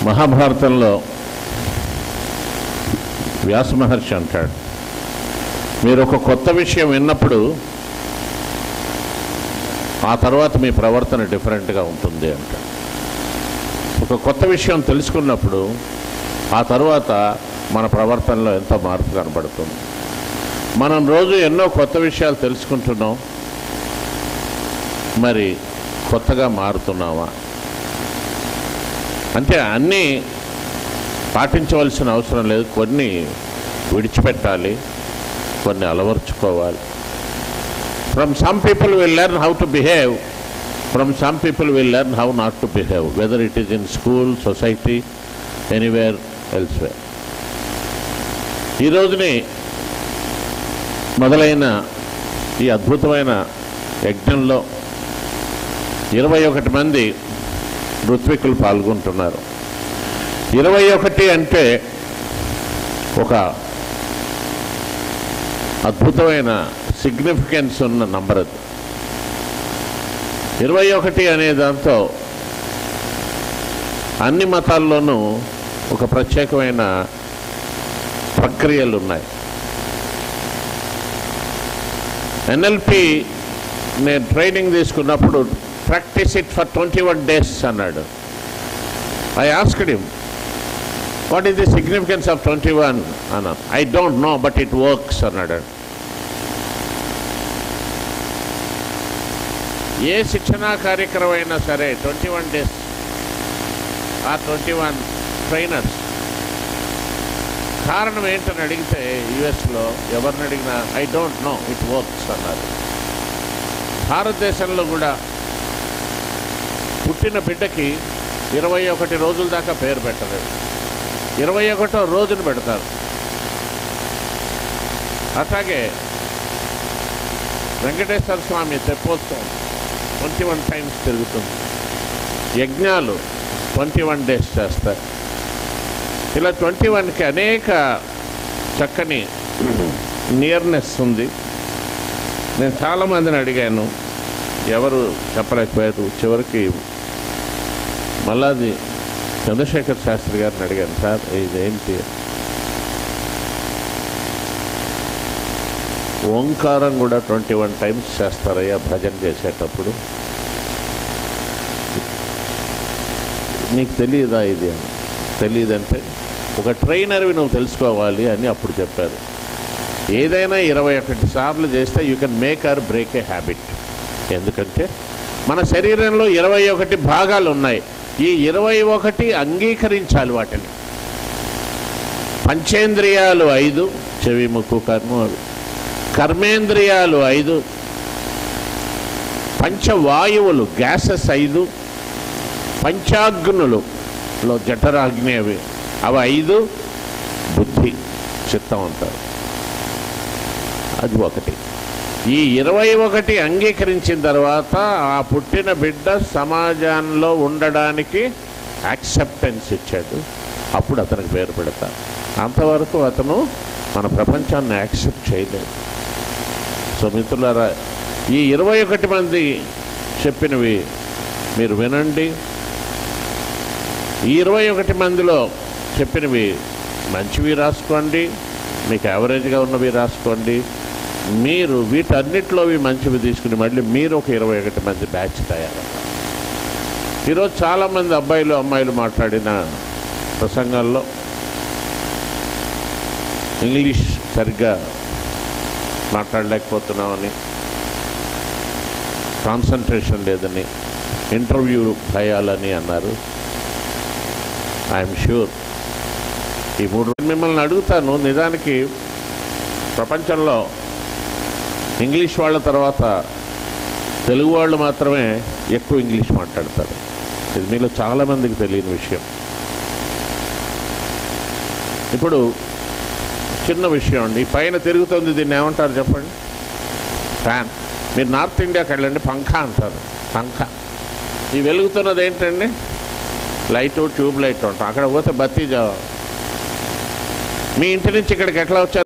మహాభారతంలో వ్యాస మహర్షి అంటాడు, మీరు ఒక కొత్త విషయం విన్నప్పుడు ఆ తర్వాత మీ ప్రవర్తన డిఫరెంట్గా ఉంటుంది అంటాడు. ఒక కొత్త విషయం తెలుసుకున్నప్పుడు ఆ తర్వాత మన ప్రవర్తనలో ఎంతో మార్పు కనబడుతుంది. మనం రోజు ఎన్నో కొత్త విషయాలు తెలుసుకుంటున్నాం, మరి కొత్తగా మారుతున్నామా? అంటే అన్నీ పాటించవలసిన అవసరం లేదు, కొన్ని విడిచిపెట్టాలి, కొన్ని అలవర్చుకోవాలి. From some people will learn how to behave, from some people will learn how not to behave, whether it is in school, society, anywhere elsewhere. ఈ రోజుని మొదలైన ఈ అద్భుతమైన యజ్ఞంలో 21 మంది ఋత్వికులు పాల్గొంటున్నారు. 21 అంటే ఒక అద్భుతమైన సిగ్నిఫికెన్స్ ఉన్న నంబర్ అది. 21 అనే దాంతో అన్ని మతాల్లోనూ ఒక ప్రత్యేకమైన ప్రక్రియలు ఉన్నాయి. ఎన్ఎల్పి నేను ట్రైనింగ్ తీసుకున్నప్పుడు ప్రాక్టీస్ ఇట్ ఫర్ 21 days అన్నాడు. I asked him, what is the significance of 21 అన్నా. I don't know but it works అన్నాడు. ఏ శిక్షణా కార్యక్రమం అయినా సరే 21 days ఆ 21 ట్రైనర్స్. కారణం ఏంటని అడిగితే యుఎస్లో ఎవరిని అడిగినా I don't know it works అన్నారు. భారతదేశంలో కూడా పుట్టిన బిడ్డకి 21 రోజుల దాకా పేరు పెట్టలేదు, 21వ రోజును పెడతారు. అట్లాగే వెంకటేశ్వర స్వామి తెప్పోత్సవం 21 times తిరుగుతుంది. యజ్ఞాలు 21 days చేస్తారు. ఇలా 21కి అనేక చక్కని నియర్నెస్ ఉంది. నేను చాలామందిని అడిగాను, ఎవరు చెప్పలేకపోయారు. చివరికి మల్లాది చంద్రశేఖర్ శాస్త్రి గారిని అడిగాను, సార్ ఇదేంటి? ఓంకారం కూడా 21 times చేస్తారయ్యా భజన చేసేటప్పుడు, నీకు తెలియదా ఇది అని. తెలియదంటే ఒక ట్రైనర్వి నువ్వు తెలుసుకోవాలి అని అప్పుడు చెప్పారు. ఏదైనా 21 సార్లు చేస్తే you can make or break a habit. ఎందుకంటే మన శరీరంలో 21 భాగాలు ఉన్నాయి. ఈ 21 అంగీకరించాలి వాటిని. పంచేంద్రియాలు 5, చెవి, ముక్కు, కర్మ. కర్మేంద్రియాలు 5, పంచవాయువులు గ్యాసెస్ 5, పంచాగ్నులలో జఠరాగ్ని అవి 5, బుద్ధి, చిత్తం అంటారు, అది 1. ఈ 21 అంగీకరించిన తర్వాత ఆ పుట్టిన బిడ్డ సమాజంలో ఉండడానికి యాక్సెప్టెన్స్ ఇచ్చాడు. అప్పుడు అతనికి పేరు పెడతారు. అంతవరకు అతను మన ప్రపంచాన్ని యాక్సెప్ట్ చేయలేదు. సో మిత్రులారా, ఈ 21 మంది చెప్పినవి మీరు వినండి. ఈ 21 మందిలో చెప్పినవి మంచివి రాసుకోండి, మీకు యావరేజ్గా ఉన్నవి రాసుకోండి. మీరు వీటన్నిటిలోవి మంచివి తీసుకుని మళ్ళీ మీరు ఒక 21 మంది బ్యాచ్ తయారవుతారు. ఈరోజు చాలామంది అబ్బాయిలు అమ్మాయిలు మాట్లాడిన ప్రసంగాల్లో ఇంగ్లీష్ సరిగ్గా మాట్లాడలేకపోతున్నామని, కాన్సన్ట్రేషన్ లేదని, ఇంటర్వ్యూ భయాలని అన్నారు. ఐఎమ్ ష్యూర్ ఈ 3 మిమ్మల్ని అడుగుతాను, నిజానికి ప్రపంచంలో ఇంగ్లీష్ వాళ్ళ తర్వాత తెలుగు వాళ్ళు మాత్రమే ఎక్కువ ఇంగ్లీష్ మాట్లాడతారు. ఇది మీలో చాలామందికి తెలియని విషయం. ఇప్పుడు చిన్న విషయం అండి, పైన తిరుగుతుంది, దీన్ని ఏమంటారు చెప్పండి? ఫ్యాన్. మీరు నార్త్ ఇండియాకి వెళ్ళండి, పంఖా అంటారు. పంఖా. ఈ వెలుగుతున్నది ఏంటండి? లైటు, ట్యూబ్ లైట్ ఉంటాం. అక్కడ పోతే బత్తీ. మీ ఇంటి నుంచి ఇక్కడికి ఎట్లా వచ్చారు?